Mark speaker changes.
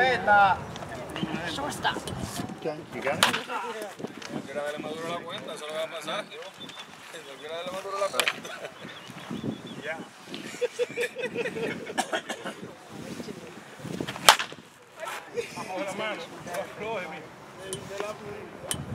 Speaker 1: Poeta.
Speaker 2: Shortstop.
Speaker 3: No quiera darle maduro la cuenta, eso le va a pasar. No quiera darle maduro la cuenta. Ya. Vamos a la mano. Afloje, mira.